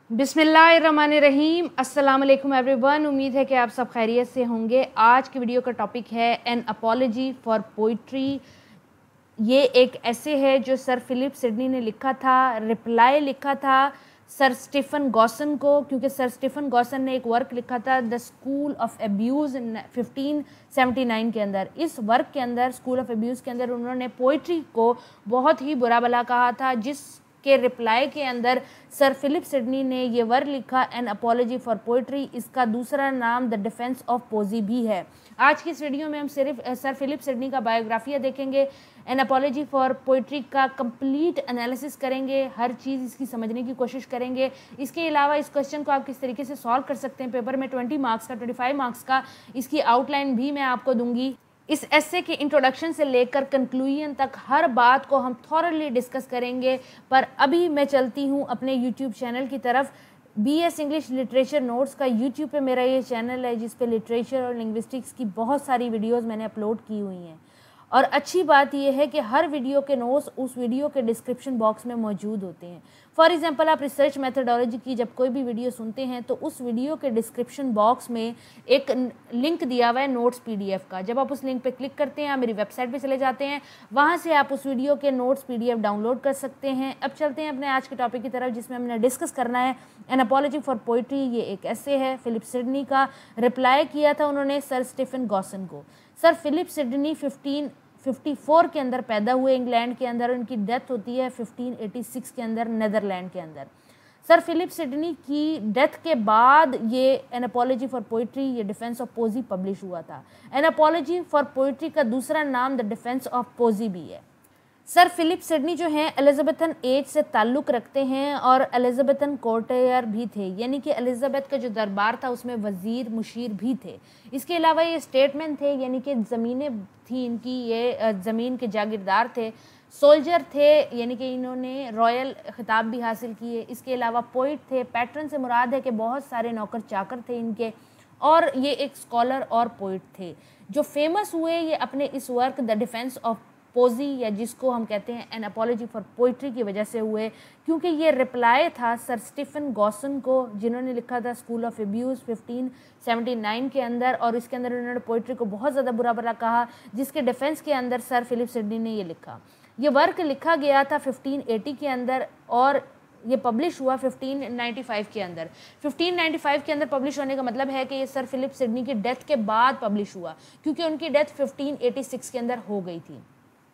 बिस्मिल्लाहिर्रहमानिर्रहीम। अस्सलाम वालेकुम एवरीवन। उम्मीद है कि आप सब खैरियत से होंगे। आज की वीडियो का टॉपिक है एन अपॉलजी फॉर पोइट्री। ये एक ऐसे है जो सर फिलिप सिडनी ने लिखा था, रिप्लाई लिखा था सर स्टीफन गॉसन को, क्योंकि सर स्टीफन गॉसन ने एक वर्क लिखा था द स्कूल ऑफ अब्यूज़ 1579 के अंदर। इस वर्क के अंदर, स्कूल ऑफ अब्यूज़ के अंदर, उन्होंने पोइट्री को बहुत ही बुरा भला कहा था, जिस के रिप्लाई के अंदर सर फिलिप सिडनी ने ये वर्क लिखा एन अपॉलजी फॉर पोइट्री। इसका दूसरा नाम द डिफेंस ऑफ पोजी भी है। आज की इस वीडियो में हम सिर्फ सर फिलिप सिडनी का बायोग्राफिया देखेंगे, एन अपॉलजी फॉर पोइट्री का कंप्लीट एनालिसिस करेंगे, हर चीज़ इसकी समझने की कोशिश करेंगे। इसके अलावा इस क्वेश्चन को आप किस तरीके से सॉल्व कर सकते हैं पेपर में 20 मार्क्स का, 25 मार्क्स का, इसकी आउटलाइन भी मैं आपको दूंगी। इस एसे के इंट्रोडक्शन से लेकर कंक्लूजन तक हर बात को हम थॉरली डिस्कस करेंगे। पर अभी मैं चलती हूँ अपने यूट्यूब चैनल की तरफ। BS इंग्लिश लिटरेचर नोट्स का यूट्यूब पे मेरा ये चैनल है, जिस पे लिटरेचर और लिंग्विस्टिक्स की बहुत सारी वीडियोस मैंने अपलोड की हुई हैं। और अच्छी बात यह है कि हर वीडियो के नोट्स उस वीडियो के डिस्क्रिप्शन बॉक्स में मौजूद होते हैं। फॉर एग्जांपल, आप रिसर्च मेथोडोलॉजी की जब कोई भी वीडियो सुनते हैं तो उस वीडियो के डिस्क्रिप्शन बॉक्स में एक लिंक दिया हुआ है नोट्स PDF का। जब आप उस लिंक पे क्लिक करते हैं, आप मेरी वेबसाइट पे चले जाते हैं, वहाँ से आप उस वीडियो के नोट्स PDF डाउनलोड कर सकते हैं। अब चलते हैं अपने आज के टॉपिक की तरफ, जिसमें हमने डिस्कस करना है एन अपॉलजी फॉर पोइट्री। ये एक ऐसे है फिलिप सिडनी का, रिप्लाई किया था उन्होंने सर स्टीफन गॉसन को। सर फिलिप सिडनी 1554 के अंदर पैदा हुए इंग्लैंड के अंदर। उनकी डेथ होती है 1586 के अंदर नेदरलैंड के अंदर। सर फिलिप सिडनी की डेथ के बाद ये एन अपॉलजी फॉर पोइट्री, ये डिफेंस ऑफ पोजी पब्लिश हुआ था। एन अपॉलजी फॉर पोइट्री का दूसरा नाम द डिफेंस ऑफ पोजी भी है। सर फिलिप सिडनी जो हैं एलिजाबेथन एज से ताल्लुक़ रखते हैं और एलिजाबेथन कोर्टियर भी थे, यानी कि एलिजाबेथ का जो दरबार था उसमें वज़ीर मुशीर भी थे। इसके अलावा ये स्टेटमैन थे, यानी कि ज़मीनें थी इनकी, ये ज़मीन के जागीरदार थे। सोल्जर थे, यानी कि इन्होंने रॉयल खिताब भी हासिल किए। इसके अलावा पोइट थे। पैटर्न से मुराद है कि बहुत सारे नौकर चाकर थे इनके। और ये एक स्कॉलर और पोइट थे जो फेमस हुए ये अपने इस work the defence of poesy, या जिसको हम कहते हैं एन अपॉलजी फॉर पोइट्री, की वजह से हुए, क्योंकि ये रिप्लाई था सर स्टीफन गॉसन को, जिन्होंने लिखा था स्कूल ऑफ अब्यूज़ 1579 के अंदर। और इसके अंदर उन्होंने पोइट्री को बहुत ज़्यादा बुरा भला कहा, जिसके डिफेंस के अंदर सर फिलिप सिडनी ने ये लिखा। ये वर्क लिखा गया था 1580 के अंदर और ये पब्लिश हुआ 1595 के अंदर। 1595 के अंदर पब्लिश होने का मतलब है कि ये सर फिलिप सिडनी की डेथ के बाद पब्लिश हुआ, क्योंकि उनकी डेथ 1586 के अंदर हो गई थी।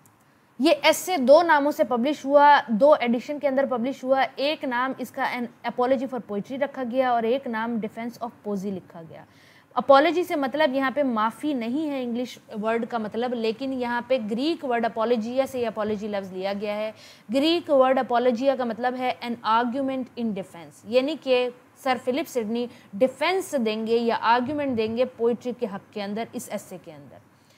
ये ऐसे दो नामों से पब्लिश हुआ, दो एडिशन के अंदर पब्लिश हुआ। एक नाम इसका एन अपॉलजी फॉर पोइट्री रखा गया और एक नाम डिफेंस ऑफ पोजी लिखा गया। अपॉलजी से मतलब यहाँ पे माफ़ी नहीं है इंग्लिश वर्ड का मतलब, लेकिन यहाँ पे ग्रीक वर्ड अपॉलजिया से अपॉलजी लफ्ज़ लिया गया है। ग्रीक वर्ड अपॉलजिया का मतलब है एन आर्ग्यूमेंट इन डिफेंस, यानी कि सर फिलिप सिडनी डिफेंस देंगे या आर्ग्यूमेंट देंगे पोइट्री के हक़ के अंदर इस एसे के अंदर।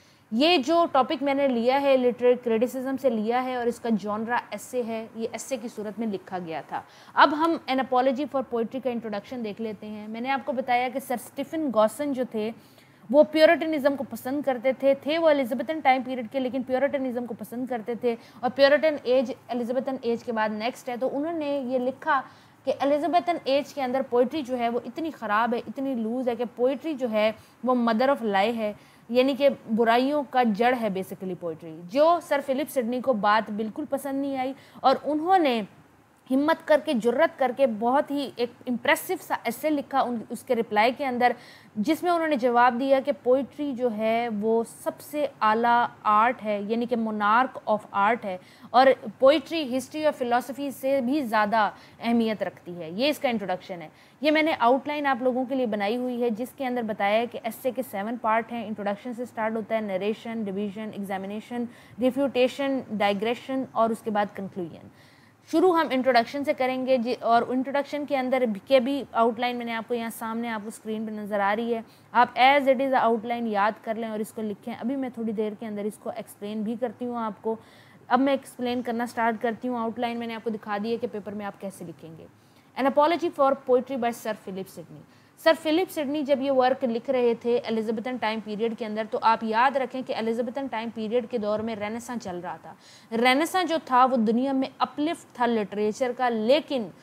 ये जो टॉपिक मैंने लिया है लिटरेरी क्रिटिसिज्म से लिया है और इसका जॉनरा एसे है, ये एसे की सूरत में लिखा गया था। अब हम एन अपॉलजी फॉर पोइट्री का इंट्रोडक्शन देख लेते हैं। मैंने आपको बताया कि सर स्टीफन गॉसन जो थे वो प्योरिटनिज्म को पसंद करते थे वो एलिजाबेथन टाइम पीरियड के, लेकिन प्योरिटनिज्म को पसंद करते थे। और प्योरिटन एज एलिजाबेथन एज के बाद नेक्स्ट है। तो उन्होंने ये लिखा कि एलिजाबेथन एज के अंदर पोइट्री जो है वो इतनी ख़राब है, इतनी लूज़ है कि पोइट्री जो है वो मदर ऑफ लाई है, यानी कि बुराइयों का जड़ है बेसिकली पोइट्री। जो सर फिलिप सिडनी को बात बिल्कुल पसंद नहीं आई और उन्होंने हिम्मत करके, जुर्रत करके बहुत ही एक इम्प्रेसिव सा एसे लिखा उसके रिप्लाई के अंदर, जिसमें उन्होंने जवाब दिया कि पोइट्री जो है वो सबसे आला आर्ट है, यानी कि मोनार्क ऑफ आर्ट है, और पोइट्री हिस्ट्री और फिलॉसफी से भी ज़्यादा अहमियत रखती है। ये इसका इंट्रोडक्शन है। ये मैंने आउटलाइन आप लोगों के लिए बनाई हुई है, जिसके अंदर बताया है कि एसे के 7 पार्ट हैं। इंट्रोडक्शन से स्टार्ट होता है, narration, division, examination, refutation, digression और उसके बाद कंक्लूजन। शुरू हम इंट्रोडक्शन से करेंगे और इंट्रोडक्शन के अंदर के भी आउटलाइन मैंने आपको यहाँ सामने आपको स्क्रीन पर नज़र आ रही है। आप एज इट इज़ आउटलाइन याद कर लें और इसको लिखें। अभी मैं थोड़ी देर के अंदर इसको एक्सप्लेन भी करती हूँ आपको। अब मैं एक्सप्लेन करना स्टार्ट करती हूँ। आउटलाइन मैंने आपको दिखा दी है कि पेपर में आप कैसे लिखेंगे। An apology for poetry by sir Philip Sidney. Sir Philip Sidney जब ये वर्क लिख रहे थे एलिजाबेथन टाइम पीरियड के अंदर, तो आप याद रखें कि एलिजाबेथन टाइम पीरियड के दौर में रेनेसां चल रहा था। रेनेसां जो था वो दुनिया में अपलिफ्ट था लिटरेचर का, लेकिन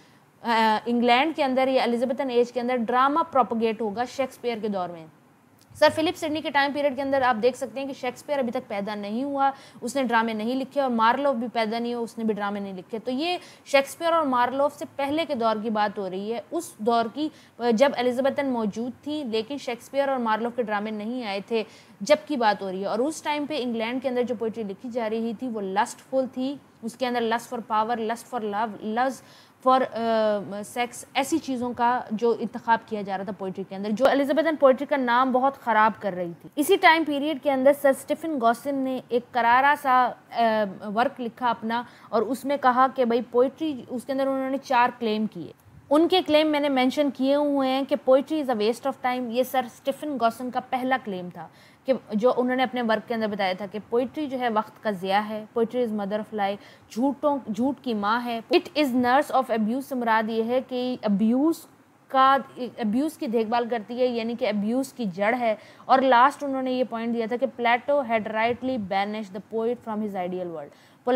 इंग्लैंड के अंदर या एलिजाबेथन एज के अंदर ड्रामा प्रोपोगेट होगा शेक्सपियर के दौर में। सर फिलिप सिडनी के टाइम पीरियड के अंदर आप देख सकते हैं कि शेक्सपियर अभी तक पैदा नहीं हुआ, उसने ड्रामे नहीं लिखे, और मार्लोव भी पैदा नहीं हुआ, उसने भी ड्रामे नहीं लिखे। तो ये शेक्सपियर और मार्लोव से पहले के दौर की बात हो रही है, उस दौर की जब एलिजाबेथन मौजूद थी लेकिन शेक्सपियर और मार्लोव के ड्रामे नहीं आए थे जब की बात हो रही है। और उस टाइम पे इंग्लैंड के अंदर जो पोइट्री लिखी जा रही थी वो लस्टफुल थी, उसके अंदर lust for power, lust for love, lust for sex, ऐसी चीज़ों का जो इंतखाब किया जा रहा था पोइट्री के अंदर, जो एलिजाबेथन पोइट्री का नाम बहुत ख़राब कर रही थी। इसी टाइम पीरियड के अंदर सर स्टीफन गॉसिन ने एक करारा सा वर्क लिखा अपना, और उसमें कहा कि भाई पोइट्री, उसके अंदर उन्होंने 4 क्लेम किए। उनके क्लेम मैंने मेंशन किए हुए हैं कि poetry is a waste of time. ये सर स्टीफन गॉसिन का पहला क्लेम था कि जो उन्होंने अपने वर्क के अंदर बताया था कि पोइट्री जो है वक्त का ज़िया है, poetry is mother of lie, झूठ की माँ है, it is nurse of abuse से मुराद ये है कि अब्यूज़ की देखभाल करती है, यानी कि अब्यूज़ की जड़ है। और लास्ट उन्होंने ये पॉइंट दिया था कि Plato had rightly banished the poet from his ideal world.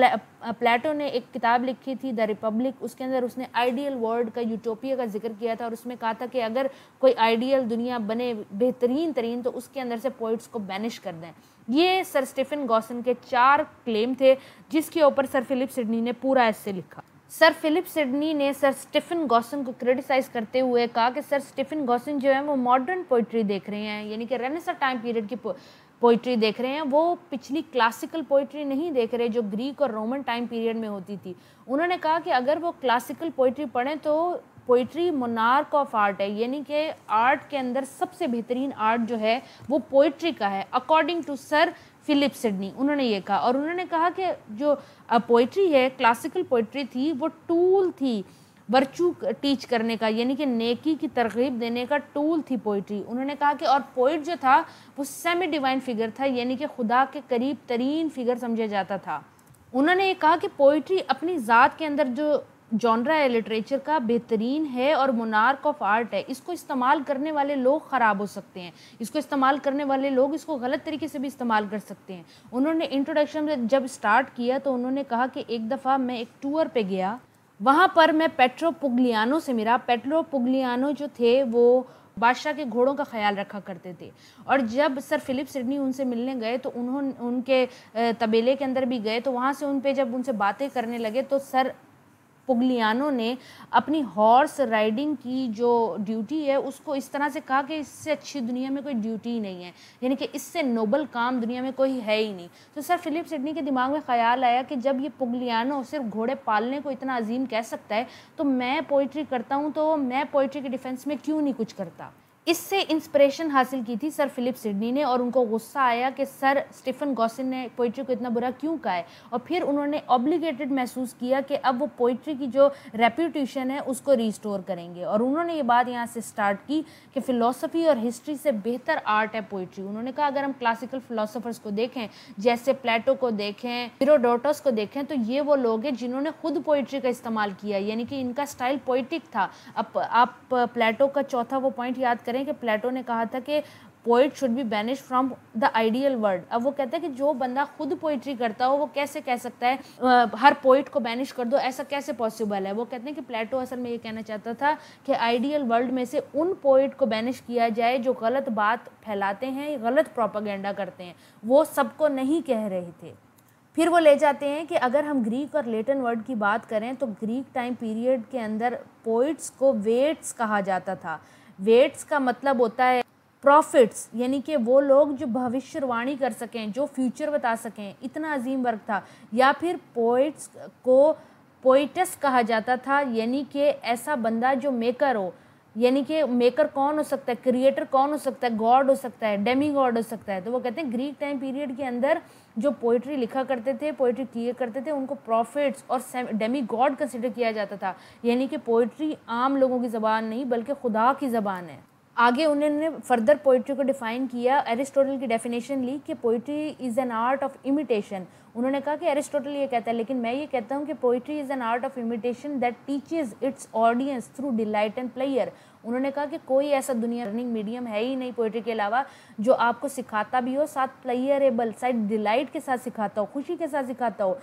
Plato ने एक किताब लिखी थी द रिपब्लिक, उसके अंदर उसने आइडियल वर्ल्ड का, यूटोपिया का जिक्र किया था, और उसमें कहा था कि अगर कोई आइडियल दुनिया बने बेहतरीन तरीन तो उसके अंदर से पोइट्स को बैनिश कर दें। ये सर स्टीफन गॉसिन के 4 क्लेम थे जिसके ऊपर सर फिलिप सिडनी ने पूरा ऐसे लिखा। सर फिलिप सिडनी ने सर स्टीफन गॉसिन को क्रिटिसाइज़ करते हुए कहा कि सर स्टीफन गॉसिन जो है वो मॉडर्न पोइट्री देख रहे हैं, यानी कि रेनेसां टाइम पीरियड की पोइट्री देख रहे हैं, वो पिछली क्लासिकल पोइट्री नहीं देख रहे जो ग्रीक और रोमन टाइम पीरियड में होती थी। उन्होंने कहा कि अगर वो क्लासिकल पोइट्री पढ़ें तो पोइट्री मोनार्क ऑफ आर्ट है, यानी कि आर्ट के अंदर सबसे बेहतरीन आर्ट जो है वो पोइट्री का है, according to sir Philip Sidney. उन्होंने ये कहा, और उन्होंने कहा कि जो पोइट्री है, क्लासिकल पोइट्री थी, वो टूल थी वर्चू टीच करने का, यानी कि नेकी की तरगीब देने का टूल थी पोइट्री। उन्होंने कहा कि और पोइट जो था वो सेमी डिवाइन फिगर था, यानी कि खुदा के करीब तरीन फिगर समझा जाता था। उन्होंने ये कहा कि पोइट्री अपनी ज़ात के अंदर जो जॉनरा है लिटरेचर का बेहतरीन है और मोनार्क ऑफ आर्ट है। इसको इस्तेमाल करने वाले लोग ख़राब हो सकते हैं, इसको इस्तेमाल करने वाले लोग इसको गलत तरीके से भी इस्तेमाल कर सकते हैं। उन्होंने इंट्रोडक्शन में जब स्टार्ट किया तो उन्होंने कहा कि एक दफ़ा मैं एक टूर पे गया, वहाँ पर मैं पेट्रो पुग्लियानो से मिला। पेट्रो पुग्लियानो जो थे वो बादशाह के घोड़ों का ख्याल रखा करते थे, और जब सर फिलिप सिडनी उनसे मिलने गए तो उन्होंने उनके तबेले के अंदर भी गए, तो वहाँ से उन पे जब उनसे बातें करने लगे तो सर पुग्लियानो ने अपनी हॉर्स राइडिंग की जो ड्यूटी है उसको इस तरह से कहा कि इससे अच्छी दुनिया में कोई ड्यूटी ही नहीं है, यानी कि इससे नोबल काम दुनिया में कोई है ही नहीं। तो सर फिलिप सिडनी के दिमाग में ख्याल आया कि जब ये पुग्लियानो सिर्फ घोड़े पालने को इतना अजीम कह सकता है तो मैं पोइट्री करता हूँ, तो मैं पोइट्री के डिफेंस में क्यों नहीं कुछ करता। इससे इंस्पिरेशन हासिल की थी सर फिलिप सिडनी ने, और उनको गुस्सा आया कि सर स्टीफन गॉसिन ने पोइट्री को इतना बुरा क्यों कहा है, और फिर उन्होंने ऑब्लिगेटेड महसूस किया कि अब वो पोइट्री की जो रेप्यूटेशन है उसको रिस्टोर करेंगे। और उन्होंने ये बात यहाँ से स्टार्ट की कि फ़िलासफ़ी और हिस्ट्री से बेहतर आर्ट है पोइट्री। उन्होंने कहा अगर हम क्लासिकल फ़िलासफ़र्स को देखें, जैसे प्लेटो को देखें, हेरोडोटस को देखें, तो ये वो लोग हैं जिन्होंने खुद पोइट्री का इस्तेमाल किया, यानी कि इनका स्टाइल पोइटिक था। अब आप प्लेटो का चौथा वो पॉइंट याद करें कि प्लेटो ने कहा था कि poet should be banish from the ideal world. अब वो कहता है कि जो बंदा खुद पोइट्री करता हो वो कैसे कह सकता है हर पोइट को बैनिश कर दो, ऐसा कैसे पॉसिबल है। वो कहते हैं कि प्लेटो असल में ये कहना चाहता था कि आइडियल वर्ल्ड में से उन पोइट को बैनिश किया जाए जो गलत बात फैलाते हैं, गलत प्रोपेगेंडा करते हैं, वो सबको नहीं कह रहे थे। फिर वो ले जाते हैं कि अगर हम ग्रीक और लेटिन वर्ड की बात करें तो ग्रीक टाइम पीरियड के अंदर पोइट्स को वेट्स कहा जाता था। वेट्स का मतलब होता है प्रॉफिट्स, यानी कि वो लोग जो भविष्यवाणी कर सकें, जो फ्यूचर बता सकें, इतना अजीम वर्क था। या फिर पोइट्स को पोइटस कहा जाता था, यानी कि ऐसा बंदा जो मेकर हो, यानी कि मेकर कौन हो सकता है, क्रिएटर कौन हो सकता है, गॉड हो सकता है, डेमी गॉड हो सकता है। तो वो कहते हैं ग्रीक टाइम पीरियड के अंदर जो पोइट्री लिखा करते थे, पोइट्री किए करते थे, उनको प्रॉफिट्स और डेमी गॉड कंसिडर किया जाता था, यानी कि पोइट्री आम लोगों की ज़बान नहीं बल्कि खुदा की ज़बान है। आगे उन्होंने फर्दर पोइट्री को डिफ़ाइन किया, एरिस्टोटल की डेफिनेशन ली कि poetry is an art of imitation. उन्होंने कहा कि एरिस्टोटल ये कहता है, लेकिन मैं ये कहता हूँ कि poetry is an art of imitation that teaches its audience through delight and player. उन्होंने कहा कि कोई ऐसा दुनिया लर्निंग मीडियम है ही नहीं पोइट्री के अलावा जो आपको सिखाता भी हो, साथ प्लेयरेबल, साथ डिलाइट के साथ सिखाता हो, खुशी के साथ सिखाता हो।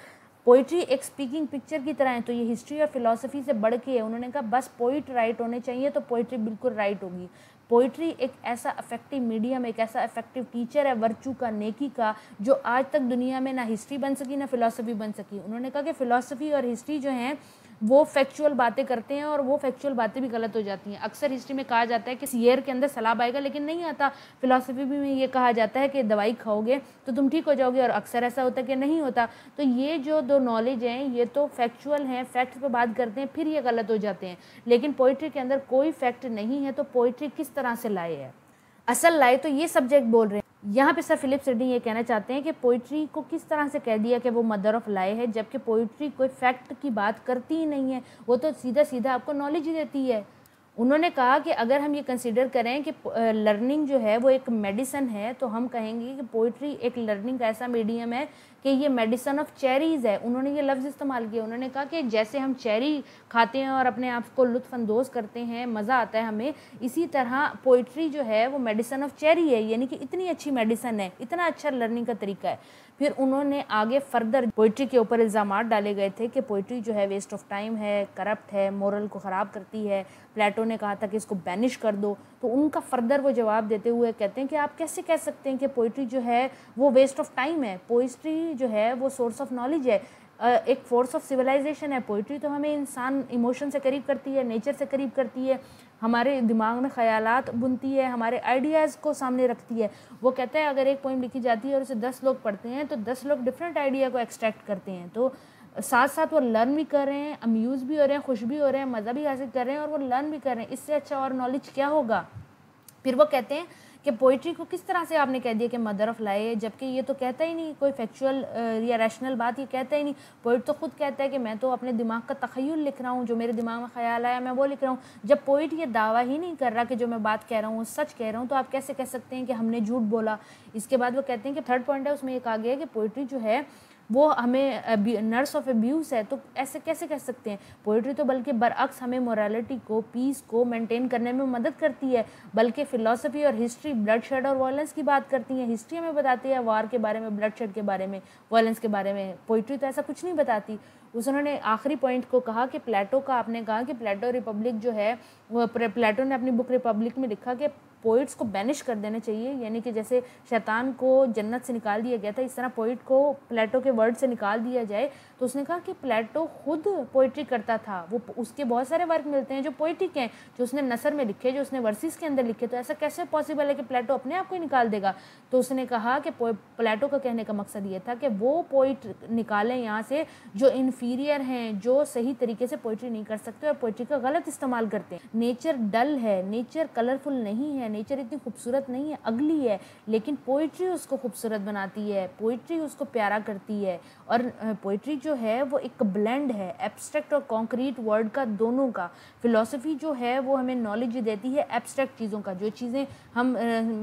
पोइट्री एक स्पीकिंग पिक्चर की तरह है, तो ये हिस्ट्री और फिलॉसफी से बढ़ के है। उन्होंने कहा बस पोइट राइट होने चाहिए तो पोइट्री बिल्कुल राइट होगी। पोइट्री एक ऐसा अफेक्टिव मीडियम, एक ऐसा अफेक्टिव टीचर है वर्चू का, नेकी का, जो आज तक दुनिया में ना हिस्ट्री बन सकी ना फिलॉसफी बन सकी। उन्होंने कहा कि फिलॉसफी और हिस्ट्री जो हैं वो फैक्चुअल बातें करते हैं और वो फैक्चुअल बातें भी गलत हो जाती हैं। अक्सर हिस्ट्री में कहा जाता है कि सियर के अंदर सलाब आएगा, लेकिन नहीं आता। फिलॉसफी भी में ये कहा जाता है कि दवाई खाओगे तो तुम ठीक हो जाओगे, और अक्सर ऐसा होता है कि नहीं होता। तो ये जो दो नॉलेज हैं ये तो फैक्चुअल हैं, फैक्ट्स पे बात करते हैं, फिर ये गलत हो जाते हैं। लेकिन पोइट्री के अंदर कोई फैक्ट नहीं है, तो पोइट्री किस तरह से लाए है, असल लाए तो ये सब्जेक्ट बोल रहे हैं। यहाँ पे सर फिलिप सिडनी ये कहना चाहते हैं कि पोइट्री को किस तरह से कह दिया कि वो मदर ऑफ लाए है, जबकि पोइट्री कोई फैक्ट की बात करती ही नहीं है, वो तो सीधा सीधा आपको नॉलेज ही देती है। उन्होंने कहा कि अगर हम ये कंसीडर करें कि लर्निंग जो है वो एक मेडिसिन है, तो हम कहेंगे कि पोइट्री एक लर्निंग का ऐसा मीडियम है कि ये मेडिसिन ऑफ चेरीज़ है। उन्होंने ये लफ्ज़ इस्तेमाल किया। उन्होंने कहा कि जैसे हम चेरी खाते हैं और अपने आप को लुत्फ़अंदोज़ करते हैं, मज़ा आता है हमें, इसी तरह पोइट्री जो है वो मेडिसिन ऑफ चेरी है, यानी कि इतनी अच्छी मेडिसिन है, इतना अच्छा लर्निंग का तरीका है। फिर उन्होंने आगे फर्दर पोइट्री के ऊपर इल्ज़ामात डाले गए थे कि पोइट्री जो है वेस्ट ऑफ टाइम है, करप्ट है, मोरल को ख़राब करती है। प्लेटो ने कहा था कि इसको बैनिश कर दो। तो उनका फर्दर वो जवाब देते हुए कहते हैं कि आप कैसे कह सकते हैं कि पोइट्री जो है वो वेस्ट ऑफ टाइम है। पोइट्री जो है वो सोर्स ऑफ नॉलेज है, एक फोर्स ऑफ सिविलाइजेशन है। पोइट्री तो हमें इंसान इमोशन से करीब करती है, नेचर से करीब करती है, हमारे दिमाग में ख़यालात बुनती है, हमारे आइडियाज़ को सामने रखती है। वो कहता है अगर एक पोइम लिखी जाती है और उसे 10 लोग पढ़ते हैं तो 10 लोग डिफरेंट आइडिया को एक्सट्रैक्ट करते हैं। तो साथ साथ वो लर्न भी कर रहे हैं, अम्यूज़ भी हो रहे हैं, खुश भी हो रहे हैं, मज़ा भी हासिल कर रहे हैं और वो लर्न भी कर रहे हैं। इससे अच्छा और नॉलेज क्या होगा। फिर वो कहते हैं कि पोइट्री को किस तरह से आपने कह दिया कि मदर ऑफ लाए है, जबकि ये तो कहता ही नहीं, कोई फैक्चुअल या रैशनल बात ये कहता ही नहीं। पोइट तो खुद कहता है कि मैं तो अपने दिमाग का तख़य्युल लिख रहा हूँ, जो मेरे दिमाग में ख्याल आया मैं वो लिख रहा हूँ। जब पोइट ये दावा ही नहीं कर रहा कि जो मैं बात कह रहा हूँ सच कह रहा हूँ, तो आप कैसे कह सकते हैं कि हमने झूठ बोला। इसके बाद वो कहते हैं कि थर्ड पॉइंट है, उसमें ये कहा गया है कि पोइट्री जो है वो हमें नर्स ऑफ अब्यूज़ है। तो ऐसे कैसे कह सकते हैं। पोइट्री तो बल्कि बरअक्स हमें मोरालिटी को, पीस को मेंटेन करने में मदद करती है। बल्कि फ़िलासफ़ी और हिस्ट्री ब्लडशेड और वायलेंस की बात करती है। हिस्ट्री हमें बताती है वार के बारे में, ब्लडशेड के बारे में, वायलेंस के बारे में। पोइट्री तो ऐसा कुछ नहीं बताती। उन्होंने आखिरी पॉइंट को कहा कि प्लेटो का, आपने कहा कि प्लेटो रिपब्लिक जो है, वो प्लेटो ने अपनी बुक रिपब्लिक में लिखा कि पोइट्स को बैनिश कर देना चाहिए, यानी कि जैसे शैतान को जन्नत से निकाल दिया गया था, इस तरह पोइट को प्लेटो के वर्ड से निकाल दिया जाए। तो उसने कहा कि प्लेटो खुद पोइट्री करता था, वो उसके बहुत सारे वर्क मिलते हैं जो पोइट्रिक हैं, जो उसने नसर में लिखे, जो उसने वर्सेस के अंदर लिखे। तो ऐसा कैसे पॉसिबल है कि प्लेटो अपने आप को ही निकाल देगा। तो उसने कहा कि प्लेटो का कहने का मकसद ये था कि वो पोइट निकालें यहाँ से जो इन्फीरियर हैं, जो सही तरीके से पोइट्री नहीं कर सकते और पोइट्री का गलत इस्तेमाल करते हैं। नेचर डल है, नेचर कलरफुल नहीं है, नेचर इतनी खूबसूरत नहीं है, अगली है, लेकिन पोइट्री उसको खूबसूरत बनाती है, पोइट्री उसको प्यारा करती है। और पोइट्री जो है वो एक ब्लेंड है एब्स्ट्रैक्ट और कॉन्क्रीट वर्ड का, दोनों का। फिलॉसफी जो है वो हमें नॉलेज देती है एब्स्ट्रैक्ट चीज़ों का, जो चीज़ें हम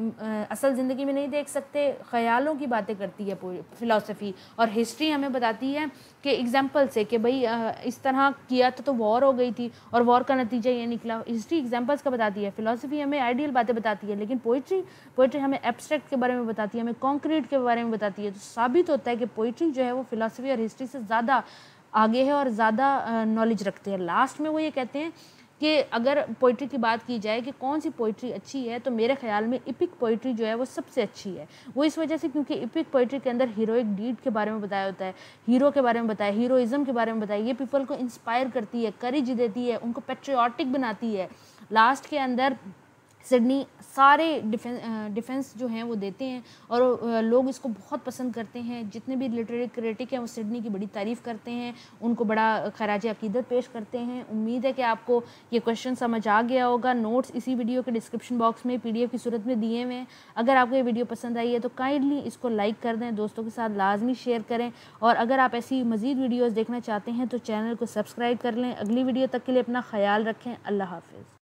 असल ज़िंदगी में नहीं देख सकते, ख़यालों की बातें करती है फिलॉसफी। और हिस्ट्री हमें बताती है कि एग्जाम्पल से कि भाई इस तरह किया था तो वॉर हो गई थी और वॉर का नतीजा ये निकला। हिस्ट्री एग्जाम्पल्स का बताती है, फिलॉसफी हमें आइडियल बातें बताती है, लेकिन पोइट्री हमें एब्स्ट्रैक्ट के बारे में बताती है, हमें कॉन्क्रीट के बारे में बताती है। तो साबित होता है कि पोइट्री जो है वो फिलॉसफी और हिस्ट्री से ज़्यादा आगे है और ज़्यादा नॉलेज रखते हैं। लास्ट में वो ये कहते हैं कि अगर पोइट्री की बात की जाए कि कौन सी पोइट्री अच्छी है, तो मेरे ख्याल में इपिक पोइट्री जो है वो सबसे अच्छी है। वो इस वजह से क्योंकि इपिक पोइट्री के अंदर हीरोइक डीड के बारे में बताया होता है, हीरो के बारे में बताया, हीरोइज़म के बारे में बताया। ये पीपल को इंस्पायर करती है, करेज देती है, उनको पेट्रियाटिक बनाती है। लास्ट के अंदर सिडनी सारे डिफेंस जो हैं वो देते हैं और लोग इसको बहुत पसंद करते हैं। जितने भी लिटरेरी क्रिटिक हैं वो सिडनी की बड़ी तारीफ़ करते हैं, उनको बड़ा खराज अकीदत पेश करते हैं। उम्मीद है कि आपको ये क्वेश्चन समझ आ गया होगा। नोट्स इसी वीडियो के डिस्क्रिप्शन बॉक्स में PDF की सूरत में दिए हुए हैं। अगर आपको ये वीडियो पसंद आई है तो काइंडली इसको लाइक कर दें, दोस्तों के साथ लाजमी शेयर करें, और अगर आप ऐसी मज़ीद वीडियोज़ देखना चाहते हैं तो चैनल को सब्सक्राइब कर लें। अगली वीडियो तक के लिए अपना ख्याल रखें। अल्लाह हाफिज़।